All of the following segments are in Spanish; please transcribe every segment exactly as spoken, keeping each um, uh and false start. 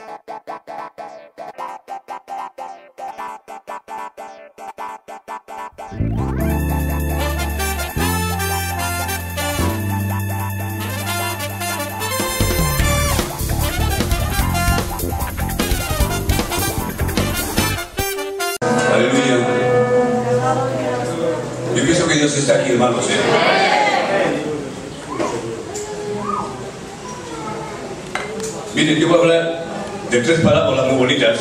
Aleluya. Yo pienso que Dios está aquí, hermanos, ¿eh? Miren, yo voy a hablar de tres parábolas muy bonitas.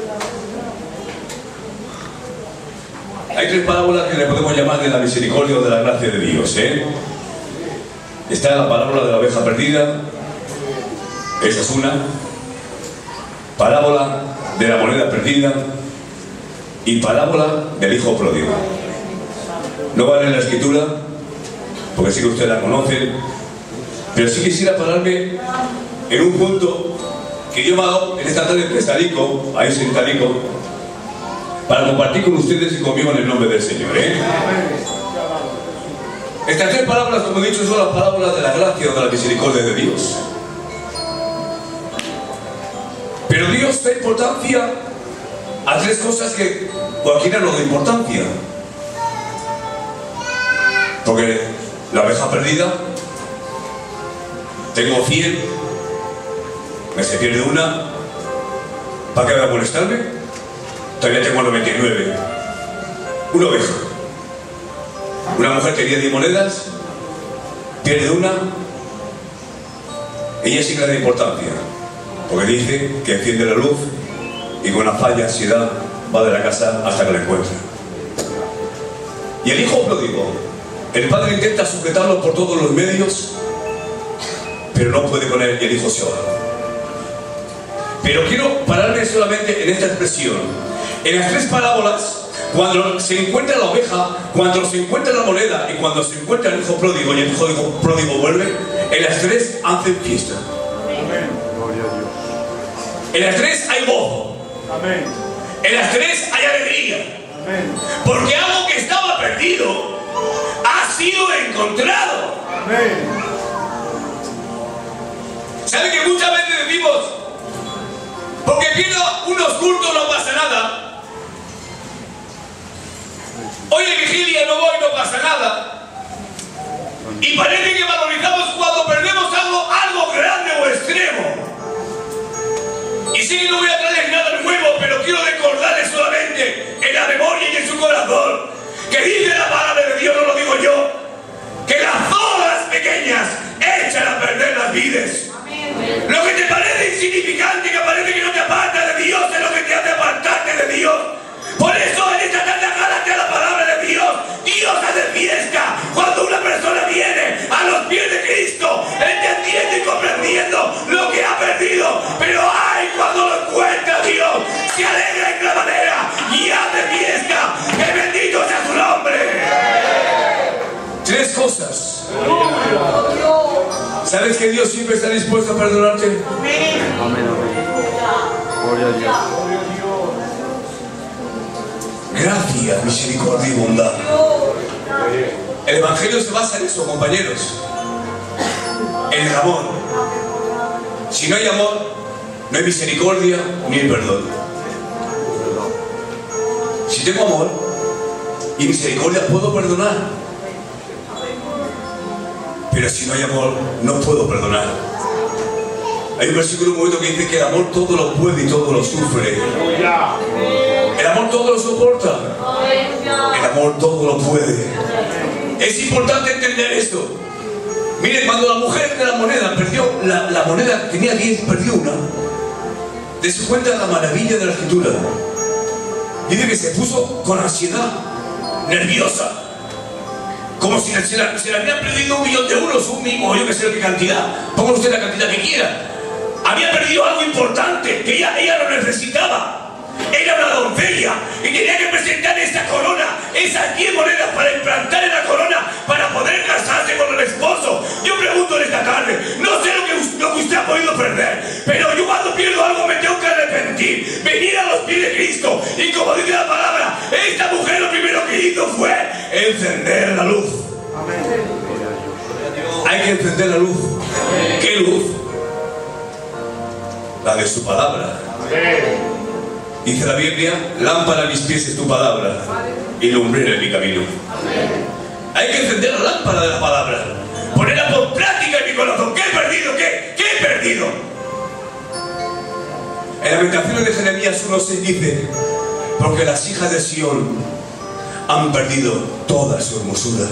Hay tres parábolas que le podemos llamar de la misericordia o de la gracia de Dios, ¿eh? Está la parábola de la oveja perdida. Esa es una. Parábola de la moneda perdida. Y parábola del hijo pródigo. No vale en la escritura, porque sí que usted la conoce, pero sí quisiera pararme en un punto que yo me he dado en esta tarde de Tarico, ahí en Tarico, para compartir con ustedes y conmigo en el nombre del Señor, ¿eh? Estas tres parábolas, como he dicho, son las parábolas de la gracia o de la misericordia de Dios. Pero Dios da importancia a tres cosas que cualquiera no da importancia. Porque la oveja perdida, tengo cien, me se pierde una, ¿para qué voy a molestarme? Todavía tengo noventa y nueve. Una oveja. Una mujer tenía diez monedas, pierde una, ella sí que le da importancia, porque dice que enciende la luz y con una falla, ansiedad, va de la casa hasta que la encuentra. Y el hijo pródigo, el padre intenta sujetarlo por todos los medios, pero no puede con él y el hijo se va. Pero quiero pararme solamente en esta expresión. En las tres parábolas, cuando se encuentra la oveja, cuando se encuentra la moneda y cuando se encuentra el hijo pródigo y el hijo pródigo vuelve, en las tres hacen fiesta. En las tres hay gozo. Amén. En las tres hay alegría. Amén. Porque algo que estaba perdido ha sido encontrado. Amén. ¿Sabe que muchas veces decimos, porque pierdo unos cultos no pasa nada? Hoy en vigilia no voy, no pasa nada. Y parece que valorizamos cuando perdemos algo, algo grande o extremo. Y sí, no voy a traerles nada nuevo, pero quiero recordarles solamente en la memoria y en su corazón que dice la palabra de Dios, no lo digo yo, que las zonas pequeñas echan a perder las vides. Lo que te parece insignificante, que parece que no te aparta de Dios, es lo que te hace apartarte de Dios. Por eso en esta tarde agárrate a la palabra de Dios. Dios hace fiesta cuando una persona viene a los pies de Cristo, entendiendo y comprendiendo lo que ha perdido. Pero ay, cuando lo encuentra Dios, se alegra en gran manera y hace fiesta. ¡Que bendito sea su nombre! Tres cosas. ¿Sabes que Dios siempre está dispuesto a perdonarte? Amén. Amén. Gloria a Dios. Gracia, misericordia y bondad. El Evangelio se basa en eso, compañeros. En el amor. Si no hay amor, no hay misericordia ni hay perdón. Si tengo amor y misericordia, puedo perdonar. Pero si no hay amor, no puedo perdonar. Hay un versículo muy bonito que dice que el amor todo lo puede y todo lo sufre. El amor todo lo soporta. El amor todo lo puede. Es importante entender esto. Miren, cuando la mujer de la moneda perdió, la, la moneda tenía diez, perdió una. Des cuenta la maravilla de la escritura. Dice que se puso con ansiedad, nerviosa. Como si se la, se la habían perdido un millón de euros, un millón, o yo que sé qué cantidad. Ponga usted la cantidad que quiera. Había perdido algo importante, que ella, ella lo necesitaba. Era una doncella y tenía que presentar esta corona, esas diez monedas para implantar en la corona, para poder casarse con el esposo. Yo pregunto en esta tarde, no sé lo que, lo que usted ha podido perder, pero yo cuando pierdo algo me tengo que arrepentir, venir a los pies de Cristo. Y como dice la palabra, esta mujer lo primero que hizo fue encender la luz. Amén. Hay que encender la luz. ¿Qué luz? la de su palabra. Dice la Biblia, lámpara a mis pies es tu palabra y lumbrera en mi camino. Hay que encender la lámpara de la palabra, ponerla por práctica en mi corazón. ¿Qué he perdido? ¿Qué? ¿Qué he perdido? En Lamentaciones de Jeremías uno seis dice, porque las hijas de Sión han perdido toda su hermosura.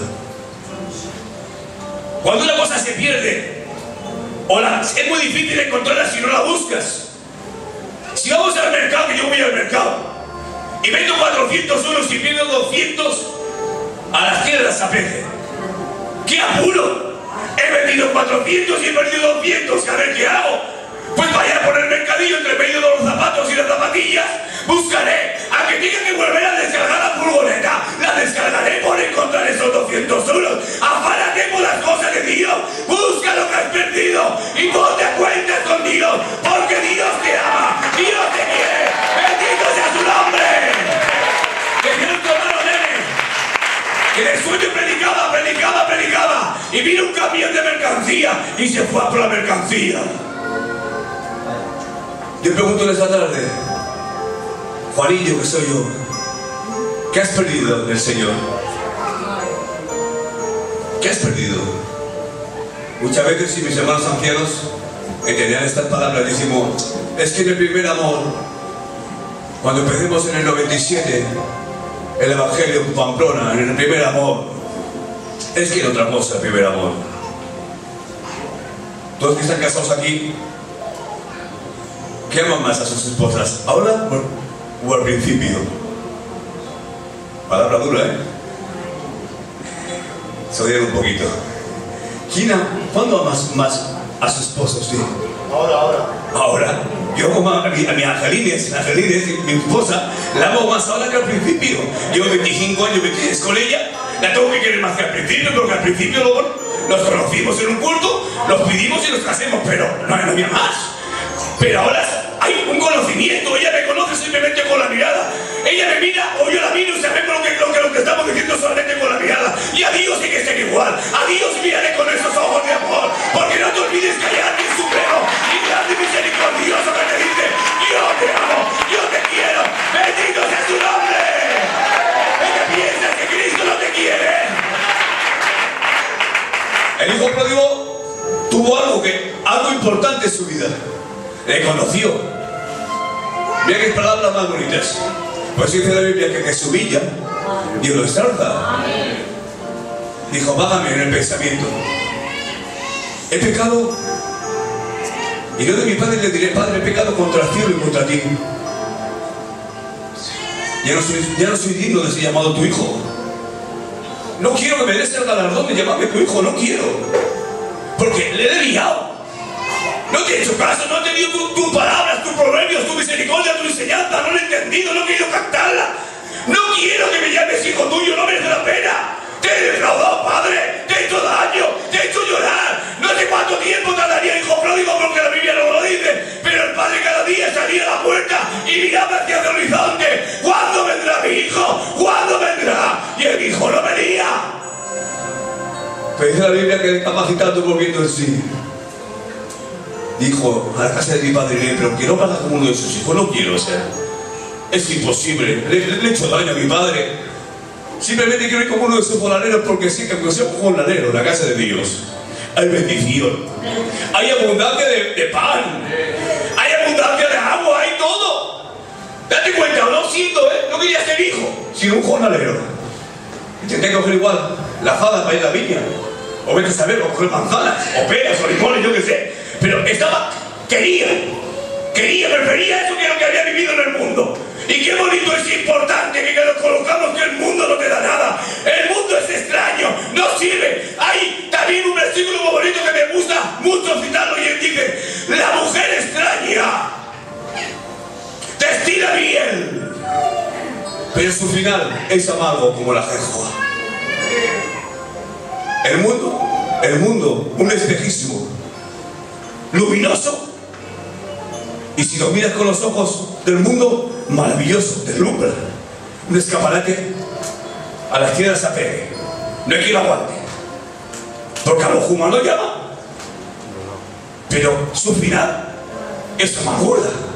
Cuando una cosa se pierde, o la, es muy difícil encontrarla si no la buscas. Si vamos al mercado, que yo voy al mercado, y vendo cuatrocientos euros y pierdo doscientos, a las tierras se apetece. ¡Qué apuro! He vendido cuatrocientos y he perdido doscientos, a ver qué hago. Pues vaya a poner mercadillo entre medio de los zapatos y las zapatillas. Buscaré, aunque tenga que volver a descargar la furgoneta, la descargaré por encontrar esos doscientos euros. Afánate por las cosas de Dios, busca lo que has perdido y ponte a cuentas con Dios, porque Dios te ama, Dios te quiere, bendito sea su nombre. Que Dios tu hermano nene, que de sueño predicaba, predicaba, predicaba, y vino un camión de mercancía y se fue a por la mercancía. Yo pregunto esta tarde, Juanillo, que soy yo, ¿qué has perdido del Señor? ¿Qué has perdido? Muchas veces, si mis hermanos ancianos entendían estas palabras, decimos, es que en el primer amor, cuando empecemos en el noventa y siete, el Evangelio en Pamplona, en el primer amor, es que era otra cosa el primer amor. Todos que están casados aquí, ¿qué aman más a sus esposas? ¿Ahora o al principio? Palabra dura, ¿eh? Se oyen un poquito. ¿Quién ama? ¿Cuándo amas más a su esposo? Sí. Ahora, ahora. Ahora. Yo como a mi, a mi Angelines, Angelines, mi esposa, la amo más ahora que al principio. Llevo veinticinco años metidos con ella, la tengo que querer más que al principio, porque al principio luego nos conocimos en un culto, nos pedimos y nos casemos, pero no había más. Pero ahora hay un conocimiento, ella me conoce simplemente con la mirada. Ella me mira o yo la miro y sabemos lo que, lo que, lo que estamos diciendo solamente con la mirada. Y a Dios hay que ser igual. A Dios mírale con esos ojos de amor. Porque no te olvides que hay alguien supremo y grande y misericordioso que te dice, yo te amo, yo te quiero, bendito sea tu nombre. ¿Es que piensas que Cristo no te quiere? El hijo pródigo tuvo algo, que, algo importante en su vida. Le conoció. Mira qué palabras más bonitas. Pues dice la Biblia que que su villa Dios lo exalta. Dijo, vágame en el pensamiento. He pecado, y yo de mi padre le diré, Padre, he pecado contra el cielo y contra ti. Ya no soy, ya no soy digno de ser llamado tu hijo. No quiero que me des el galardón de llamarme tu hijo, no quiero. Porque le he desviado. No te he hecho caso, no he tenido tus tu palabras, tus proverbios, tu misericordia, tu enseñanza, no la he entendido, no he querido cantarla. No quiero que me llames hijo tuyo, no merece la pena. Te he defraudado, padre, te he hecho daño, te he hecho llorar. No sé cuánto tiempo tardaría el hijo pródigo, porque la Biblia no lo dice, pero el padre cada día salía a la puerta y miraba hacia el horizonte. ¿Cuándo vendrá mi hijo? ¿Cuándo vendrá? Y el hijo no venía. Pero dice la Biblia que capacitado volviendo en sí, dijo a la casa de mi padre, pero que no paga como uno de sus hijos, no quiero ser. Es imposible, le, le, le he hecho daño a mi padre. Simplemente quiero ir como uno de sus jornaleros, porque sí que aunque sea un jornalero en la casa de Dios, hay bendición, hay abundancia de, de pan, hay abundancia de agua, hay todo. Date cuenta, no siento, ¿eh? No quería ser hijo, sino un jornalero. Intenté coger igual la fada para ir a la viña, o vete a saber, o coger manzanas, o peras, o limones, yo qué sé. Pero estaba, quería, quería, prefería eso que lo que había vivido en el mundo. Y qué bonito es importante que nos colocamos que el mundo no te da nada. El mundo es extraño, no sirve. Hay también un versículo muy bonito que me gusta mucho citarlo, y él dice, la mujer extraña destila miel, pero su final es amargo como la ajenjua. El mundo, el mundo, un espejismo luminoso, y si lo miras con los ojos del mundo, maravilloso, deslumbra. Un escaparate a las tierras se apegue. No hay quien lo aguante, porque a los humanos llama, pero su final es amargura.